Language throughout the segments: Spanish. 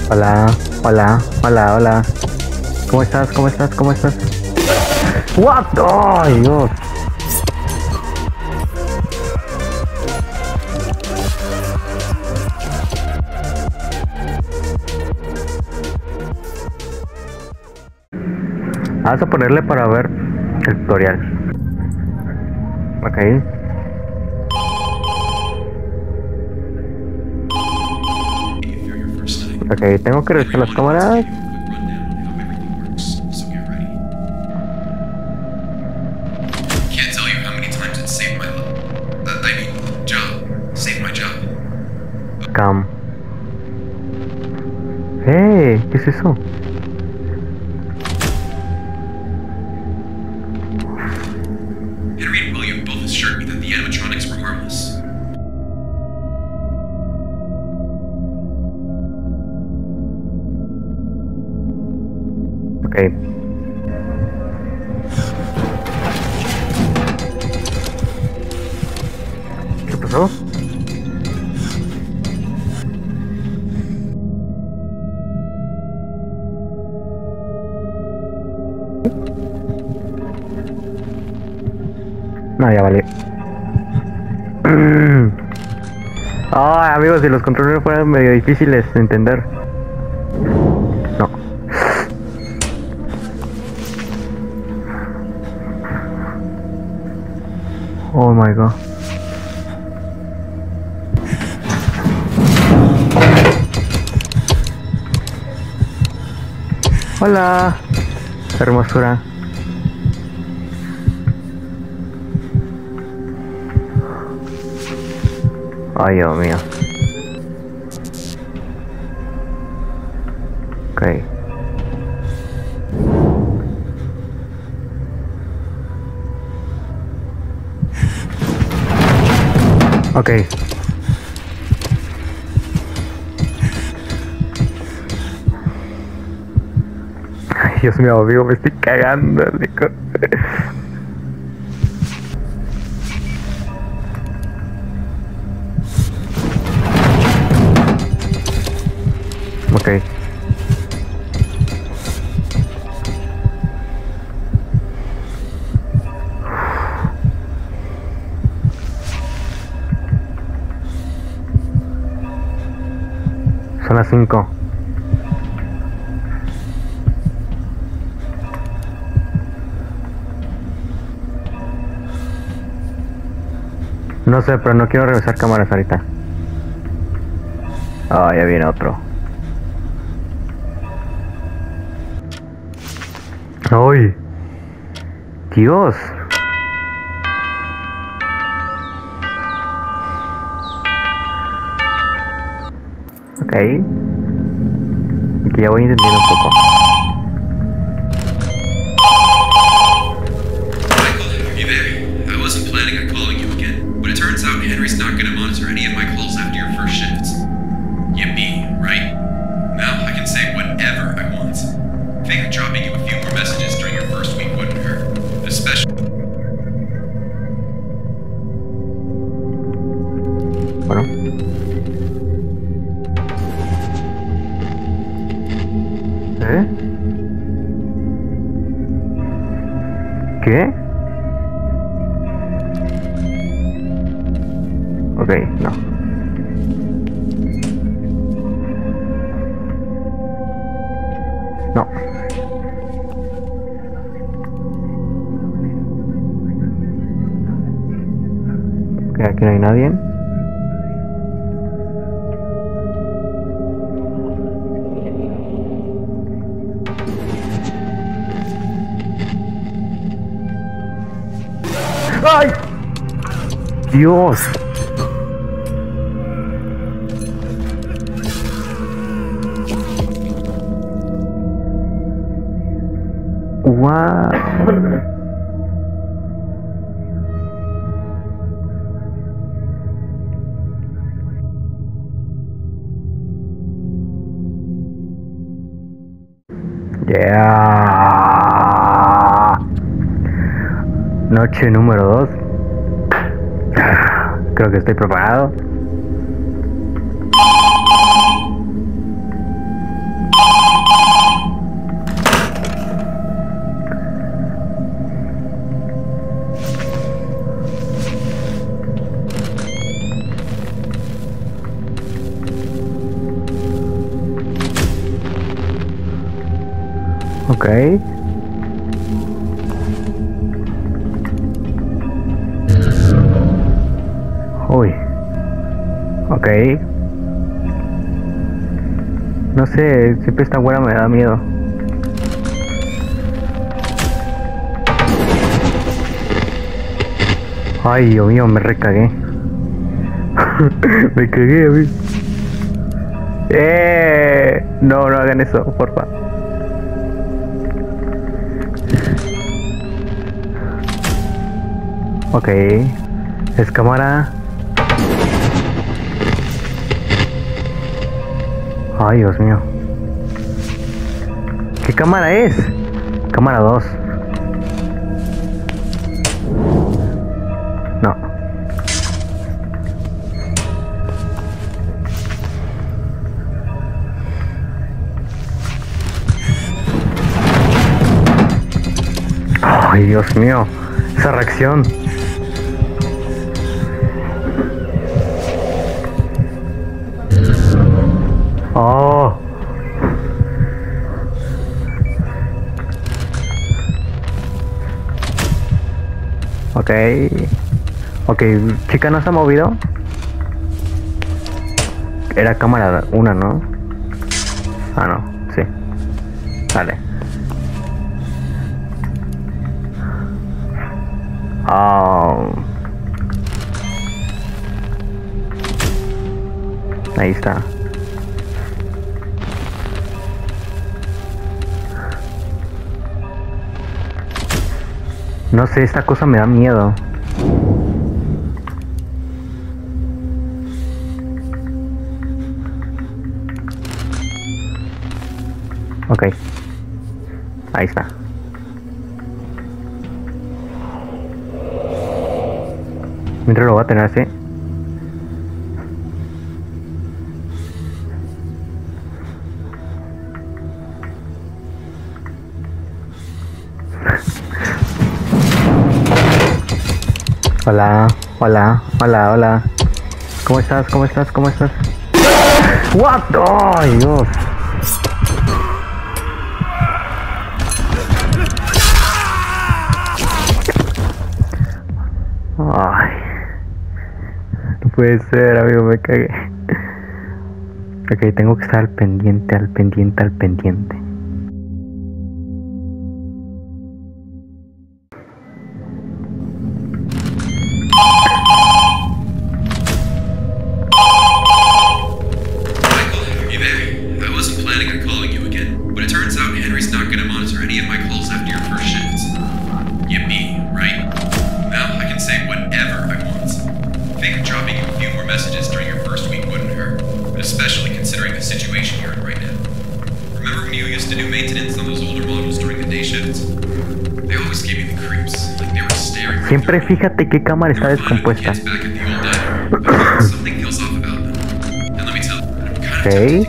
Hola, hola, hola, hola. ¿Cómo estás? ¿Cómo estás? ¿Cómo estás? What? ¡Ay, Dios! Vamos a ponerle para ver el tutorial. Ok. Ok, tengo que revisar las cámaras. Cam. ¡Hey! ¿Qué es eso? Henry and William both assured me that the animatronics were harmless. Ok. ¿Qué pasó? No, ya vale. Ah, amigos, si los controles fueran medio difíciles de entender. No. Oh my god. Hola, hermosura. Ay, Dios mío. Ok. Ok. Ay, Dios mío, amigo, me estoy cagando. Rico. Ok. Son las 5. No sé, pero no quiero revisar cámaras ahorita. Ah, ya viene otro. ¡Ay! ¡Dios! Ok. Que ya voy entendiendo un poco. Michael, are you there? I wasn't planning on calling you again, but it turns out Henry's not going to monitor any of my calls after your first shift. Yippee, right? Now I can say whatever I want. I think dropping you a few more messages during your first week wouldn't hurt, especially... Bueno. ¿Eh? ¿Qué? Ok, no. No. Ok, aquí no hay nadie. ¡Ay! ¡Dios! ¡Wow! Yeah. Noche número 2. Creo que estoy preparado. Ok. Uy. Ok. No sé, siempre esta güera me da miedo. Ay, Dios mío, me recagué. Me cagué a mí. No, no hagan eso, porfa. Ok. Es cámara. Ay, Dios mío. ¿Qué cámara es? Cámara 2. No. Ay, Dios mío. Esa reacción. Oh. Ok. Ok, chica, ¿no se ha movido? Era cámara 1, ¿no? Ah, no, sí. Vale. Oh. Ahí está. No sé, esta cosa me da miedo. Ok. Ahí está. Mientras lo voy a tener así. Hola, hola, hola, hola. ¿Cómo estás? ¿Cómo estás? ¿Cómo estás? What? ¡Ay, Dios! Ay. No puede ser, amigo, me cagué. Ok, tengo que estar al pendiente, al pendiente, al pendiente. Siempre fíjate qué cámara está descompuesta. Ok.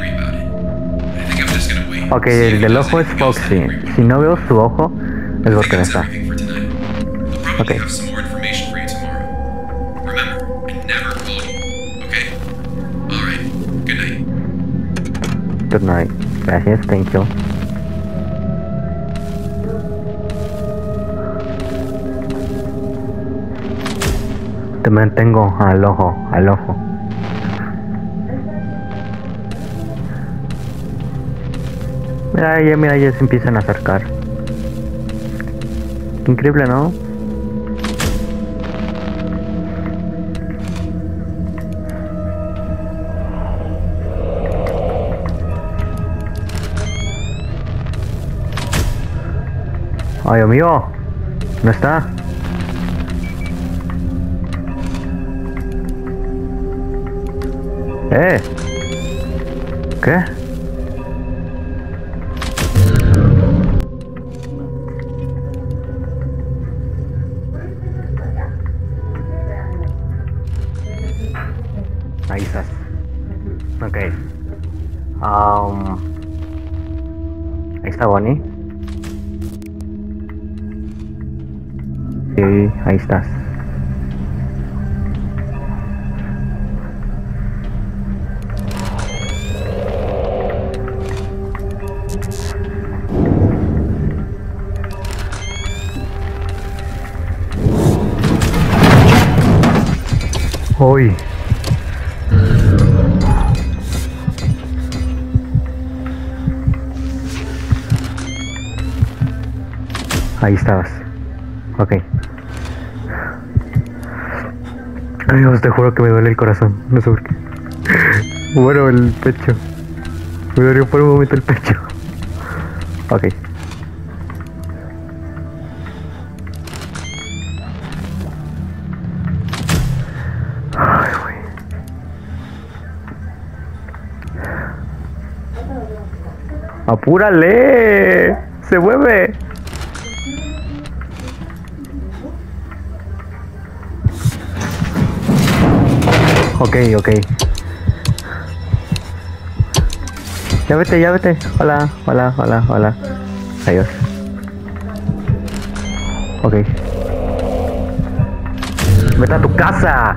Ok, el del ojo es Foxy. Si no veo su ojo, es porque no está. Ok. Good night. Gracias, thank you. Te mantengo al ojo, al ojo. Mira, ya se empiezan a acercar. Qué increíble, ¿no? Ay, Dios mío, no está. ¿Qué? Ahí estás. Ok. Ahí está Bonnie. Sí, ahí estás. Uy. Ahí estabas. Ok. Amigos, te juro que me duele el corazón. No sé por qué. Bueno, el pecho. Me dolió por un momento el pecho. Ok. Ay, güey. ¡Apúrale! ¡Se mueve! Ok, ok. Ya vete, ya vete. Hola, hola, hola, hola. Adiós. Ok. Vete a tu casa.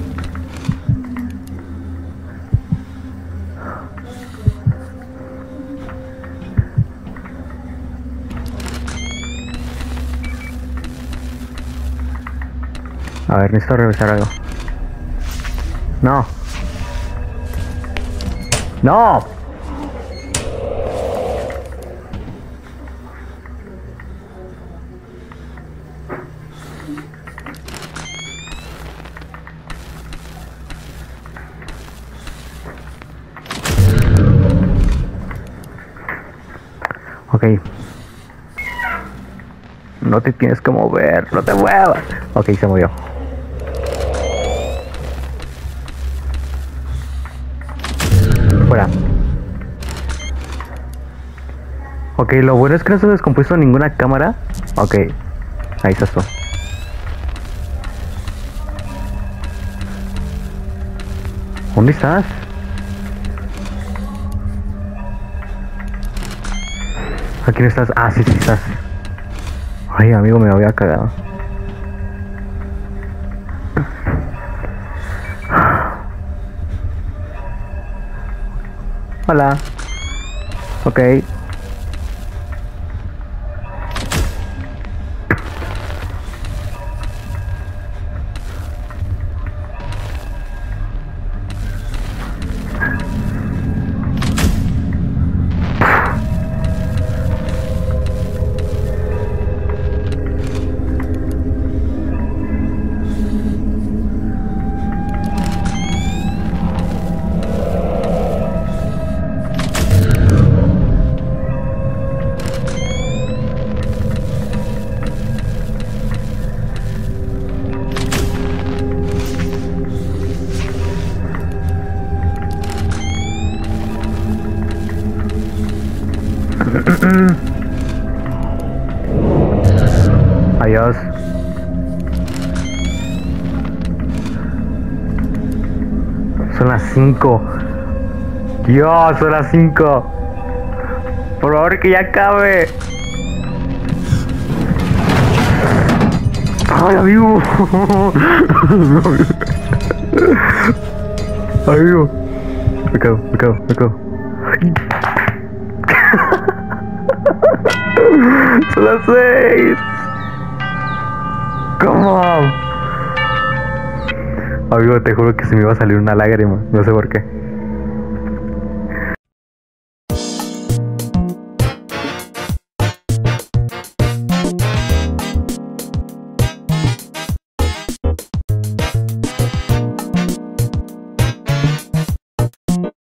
A ver, necesito revisar algo. No. No. Ok. No te tienes que mover, no te muevas. Ok, se movió. Fuera. Ok, lo bueno es que no se descompuso ninguna cámara. Ok, ahí estás tú. ¿Dónde estás? Aquí no estás. Ah, sí, sí estás. Ay, amigo, me había cagado. Hola. Ok. Adiós. Son las 5. Dios, son las 5. Por favor, que ya acabe. Ay, amigo. Amigo. Me cago. Son las 6. ¿Cómo? Amigo, te juro que se me iba a salir una lágrima. No sé por qué.